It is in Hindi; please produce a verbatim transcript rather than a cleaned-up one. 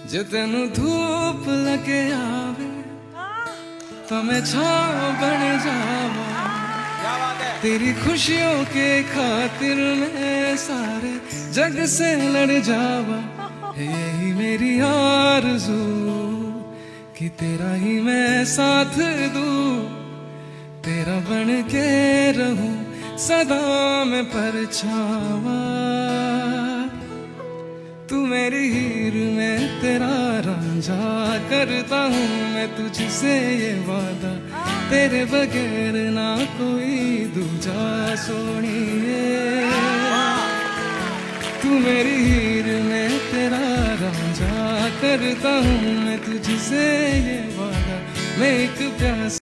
जे तेनू धूप लगे आवे तो मैं छाव बन जावा। तेरी खुशियों के खातिर मैं सारे जग से लड़ जावा। यही मेरी आरज़ू कि तेरा ही मैं साथ दूं, तेरा बन के रहूं सदा मैं परछावा। तू मेरी हीर में तेरा रांझा, करता हूँ मैं तुझसे ये वादा, तेरे बगैर ना कोई दूजा सोनिए। तू मेरी हीर में तेरा रांझा, करता हूँ मैं तुझसे ये वादा, मैं एक प्यास